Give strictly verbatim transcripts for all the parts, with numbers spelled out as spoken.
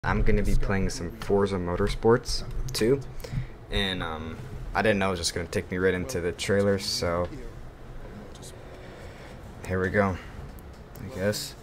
I'm gonna be playing some Forza Motorsports too, and um, I didn't know it was just gonna take me right into the trailer, so here we go, I guess.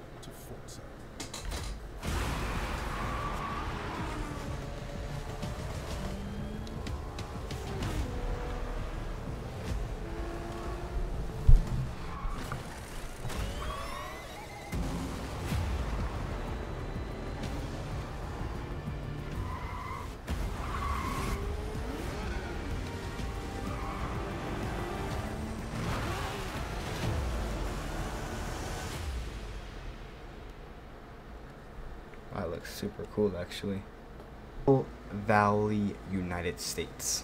That looks super cool, actually. Valley, United States.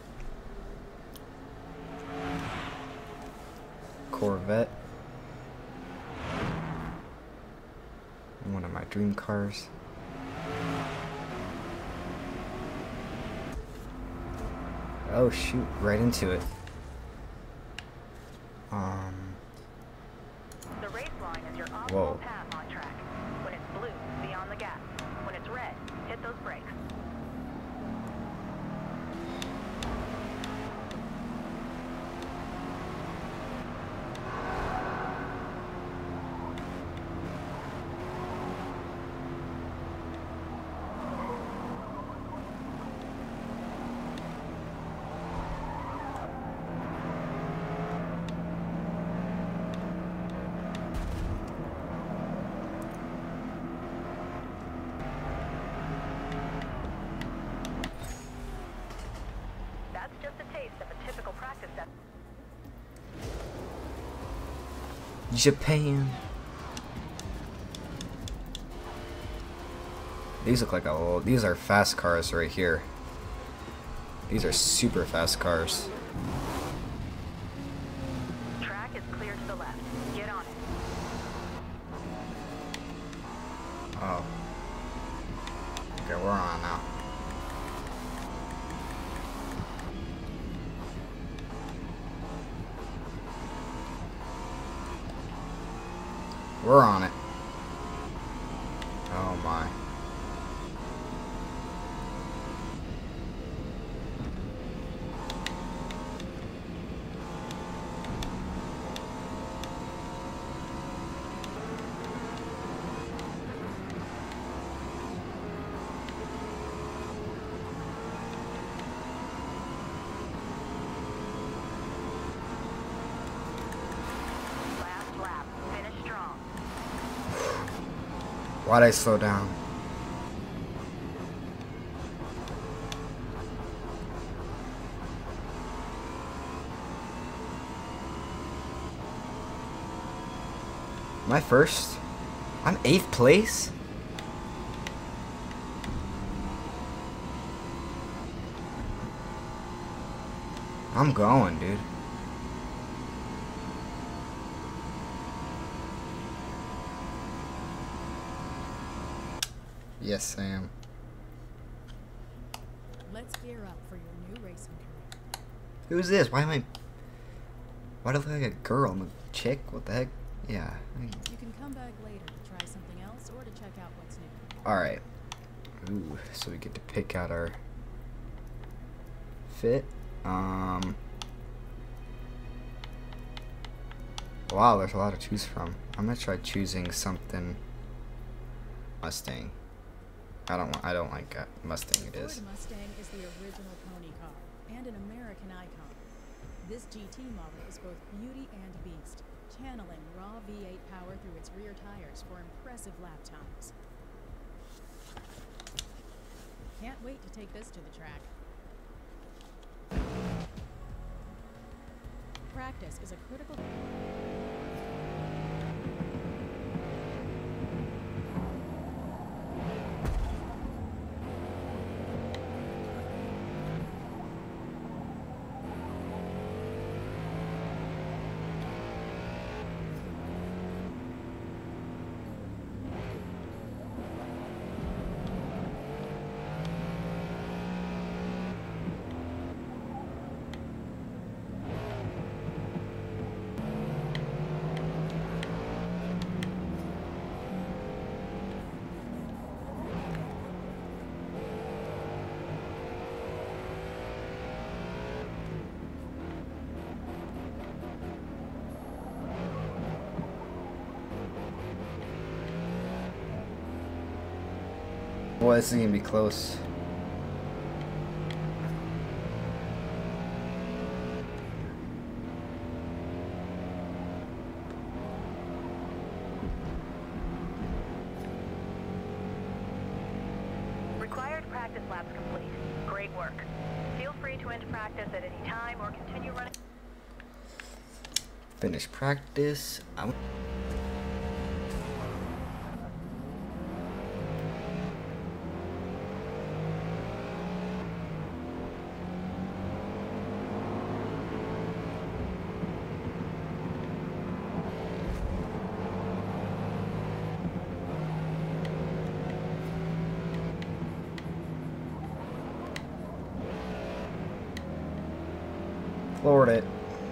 Corvette. One of my dream cars. Oh shoot, right into it. Um. The race line is your Whoa. optimal path on track. When it's blue, be on the gas. When it's red, hit those brakes. That's just a taste of a typical practice set. Japan. These look like a little, these are fast cars right here. These are super fast cars. Track is clear to the left. Get on it. Oh. Okay, we're on now. We're on it. Oh my. Last lap. Finish strong. Why'd I slow down? Am I first? I'm eighth place? I'm going, dude. Yes, I am. Let's gear up for your new racing career. Who's this? Why am I... Why do I look like a girl? I'm a chick? What the heck? Yeah. You can come back later to try something else or to check out what's new. Alright. Ooh, so we get to pick out our fit. Um... Wow, there's a lot to choose from. I'm gonna try choosing something... Mustang. I don't want, I don't like uh, Mustang it is. Ford Mustang is the original pony car and an American icon. This G T model is both beauty and beast, channeling raw V eight power through its rear tires for impressive lap times. Can't wait to take this to the track. Practice is a critical... Boy, this is gonna be close. Required practice laps complete. Great work. Feel free to end practice at any time or continue running. Finish practice. I'm floored it.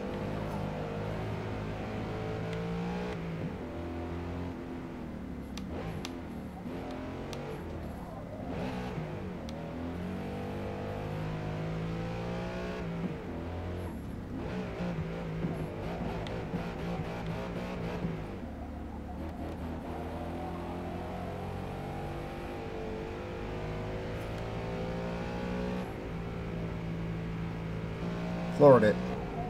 Floored it.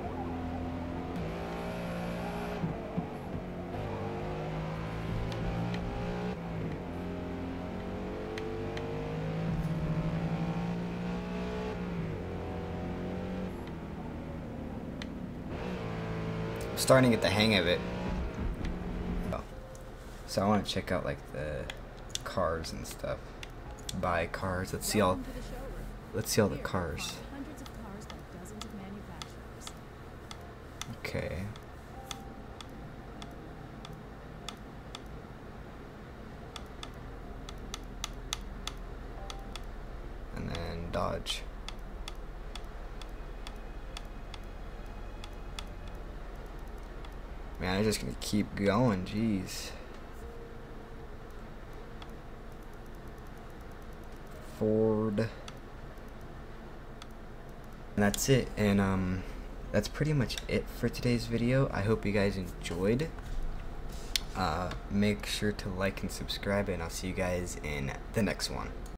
I'm starting to get the hang of it. Oh. So I want to check out like the cars and stuff. Buy cars. Let's see all. Welcome to the showroom. Let's see all the Here, cars. find hundreds of cars by dozens of manufacturers. Okay. And then Dodge. Man, I'm just gonna keep going, jeez. Ford. And that's it. And um that's pretty much it for today's video. I hope you guys enjoyed. Uh make sure to like and subscribe, and I'll see you guys in the next one.